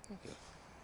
Thank you.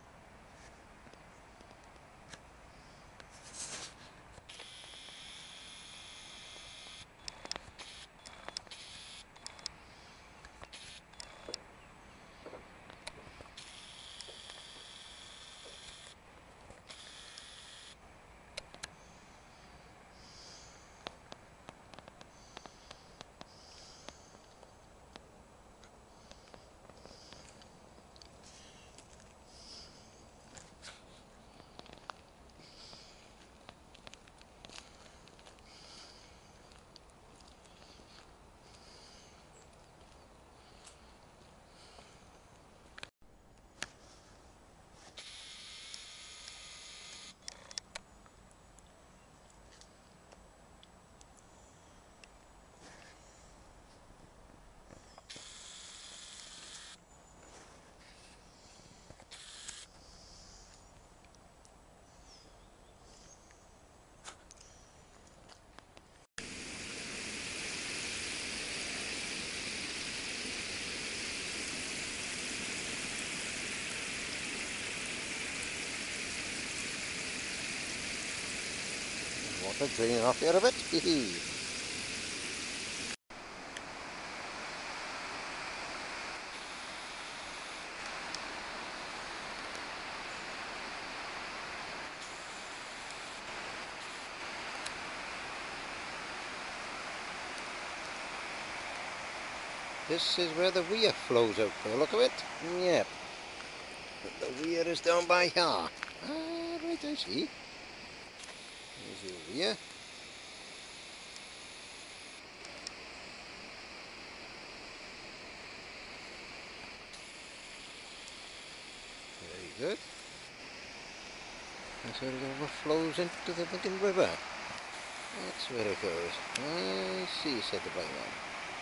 Water draining off the out of it. This is where the weir flows out from the look of it. Yep. The weir is down by here. Ah, right, I see. There's the weir. Very good. That's where it overflows into the blinking river. That's where it goes. I see, said the blind man.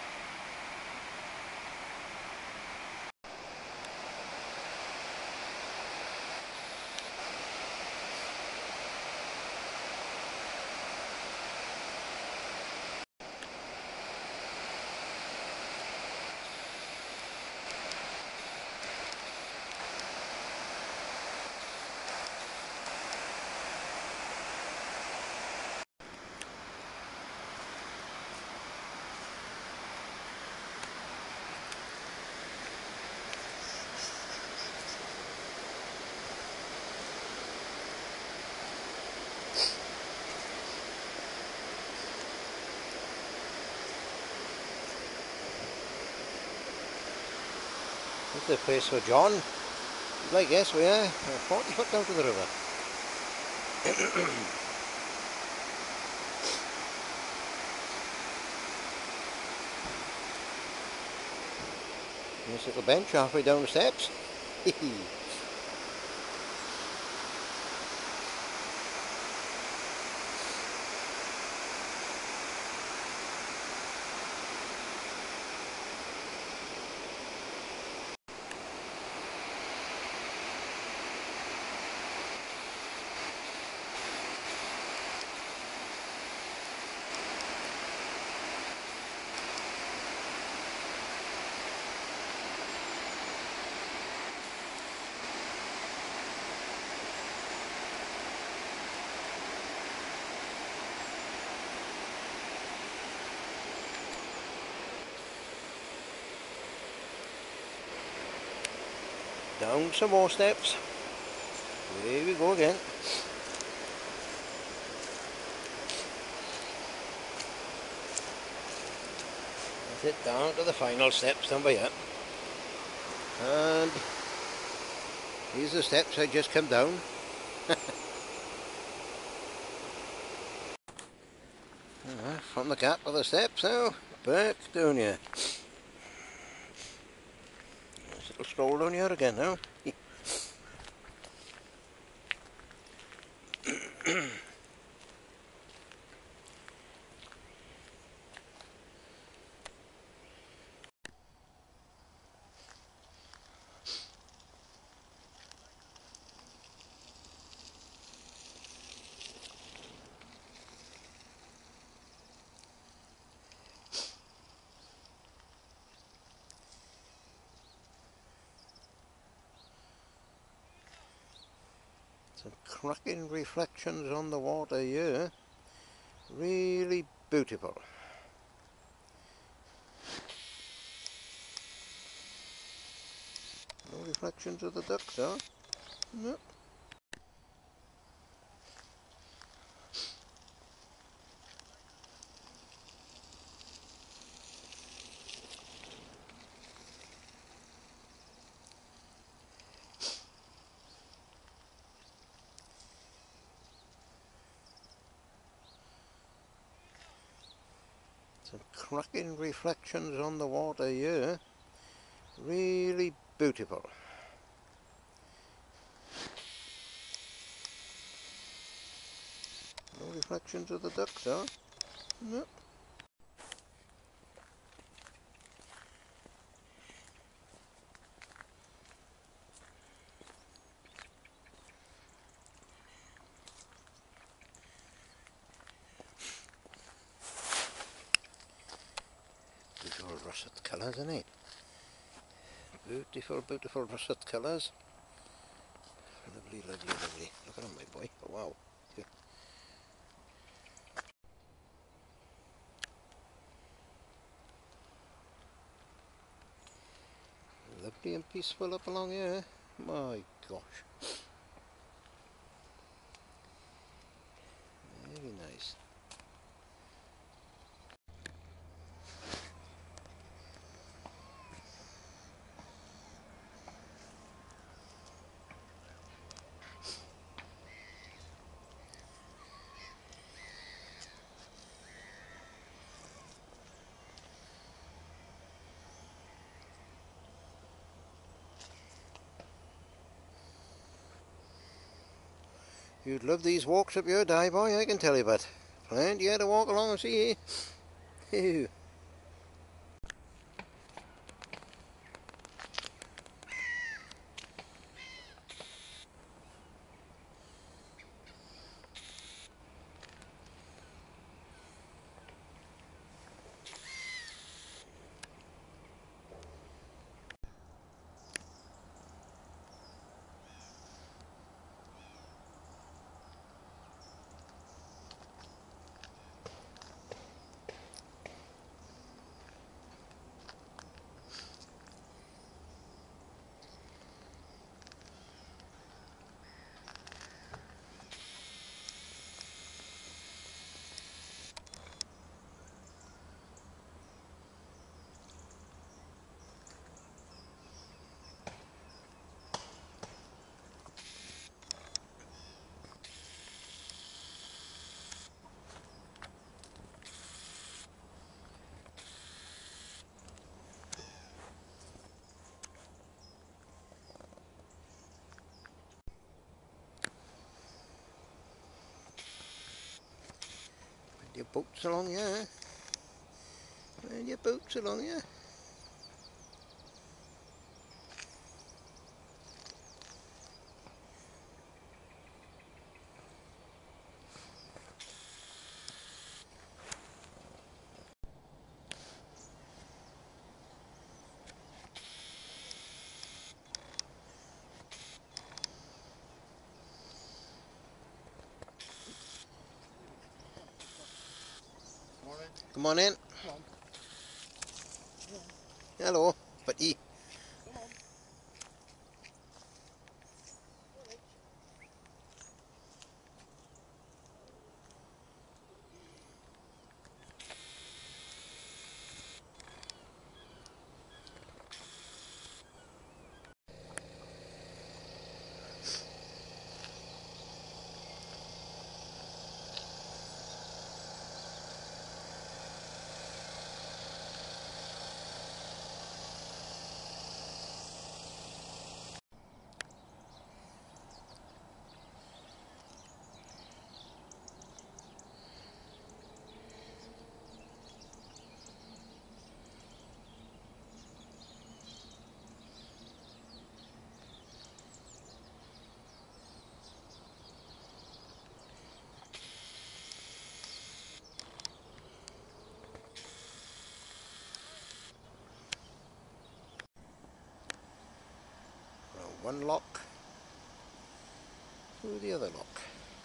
This is the place for John. Like, yes, we are 40 foot down to the river. Nice little bench halfway down the steps. Down some more steps. There we go again. That's it, down to the final steps down by here. And these are the steps I just come down. From the gap of the steps now, back down here. Nice little stroll down here again now. Some cracking reflections on the water here. Really beautiful. No reflections of the ducks, huh? No. Some cracking reflections on the water here. Really beautiful. No reflections of the ducks, huh? No. Beautiful russet colours, isn't it? Beautiful, beautiful russet colours. Lovely, lovely, lovely. Look at him, my boy. Oh, wow. Lovely and peaceful up along here. My gosh. Very nice. You'd love these walks up your dive, boy, I can tell you, but plenty here to walk along and see. Come your boats along here. And your boats along here. Morning. Come on in. Come on. Hello, buddy. Come on. One lock. through the other lock.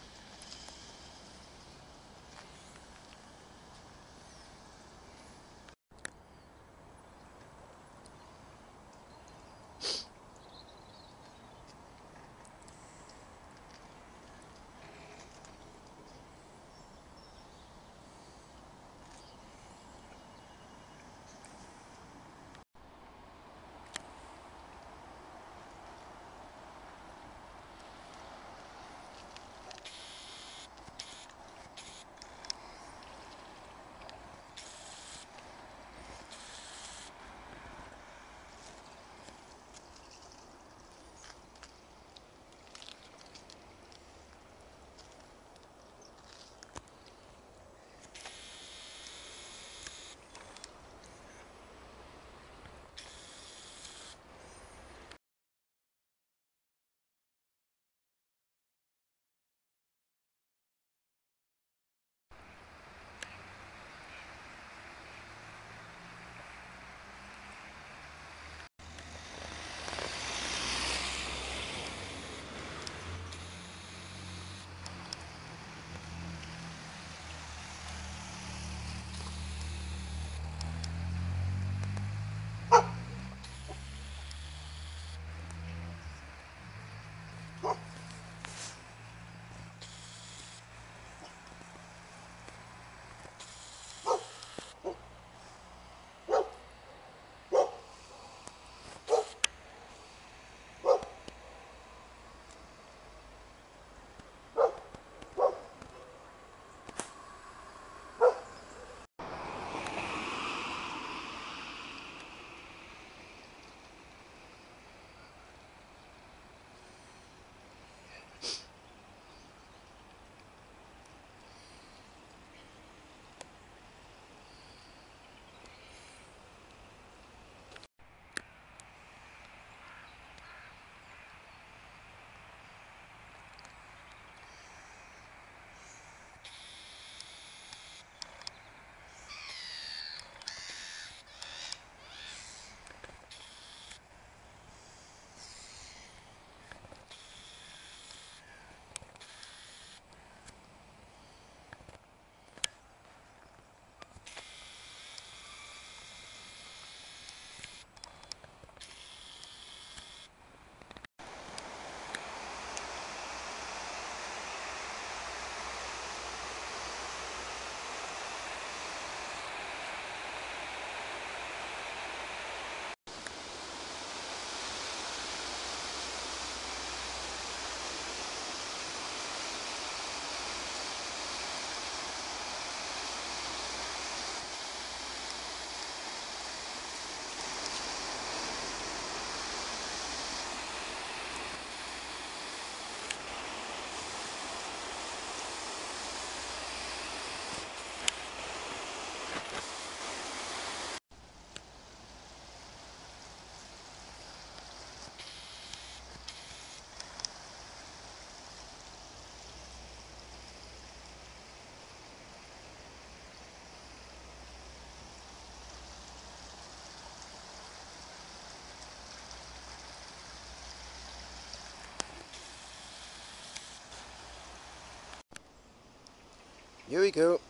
Here we go.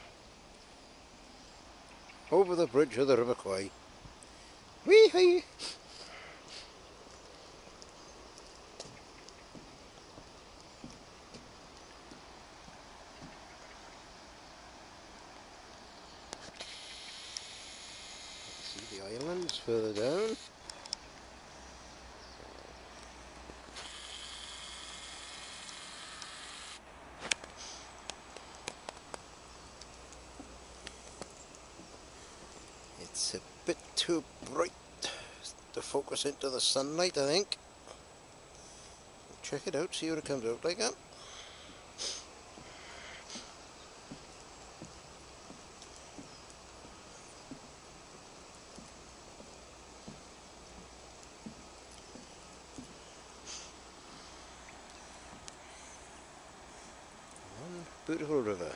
Over the bridge of the River Kwai. Wee-hee! See the islands further down. It's a bit too bright to focus into the sunlight, I think. Check it out, see what it comes out like that. One beautiful river.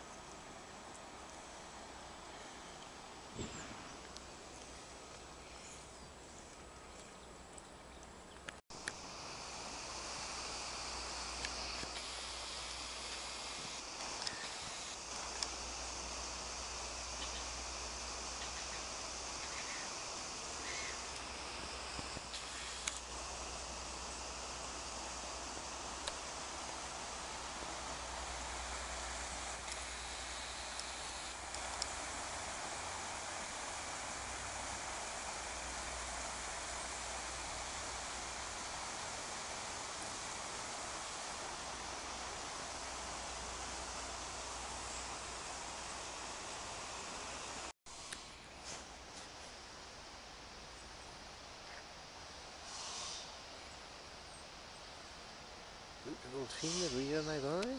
We'll see the rear my boy.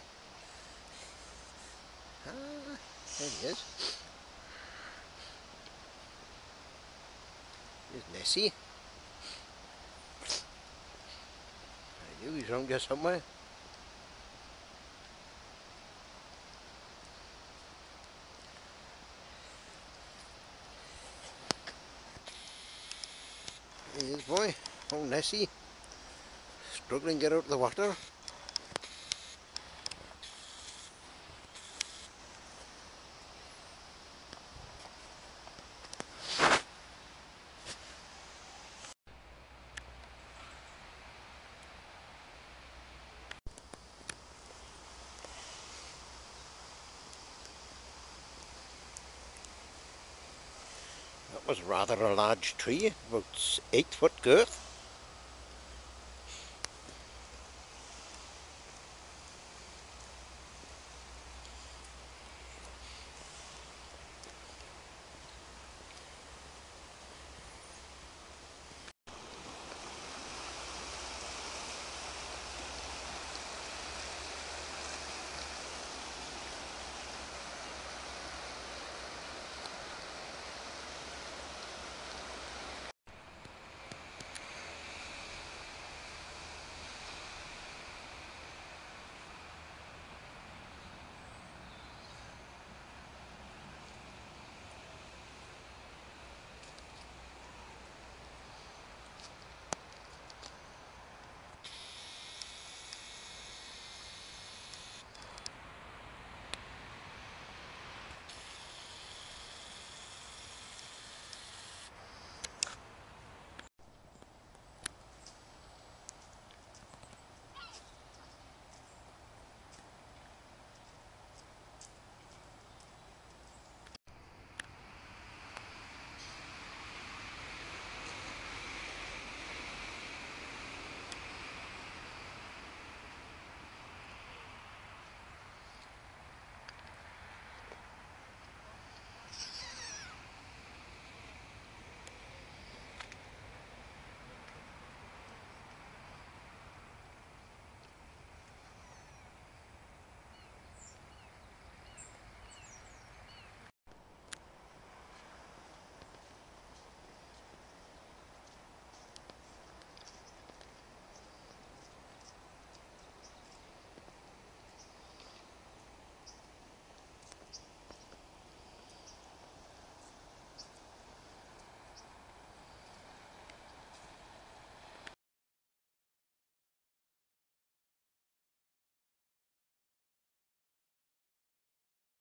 Ah, there he is. There's Nessie. I knew he's round here somewhere. There he is, boy. Oh, Nessie. Struggling to get out of the water. That was rather a large tree, about 8 foot girth.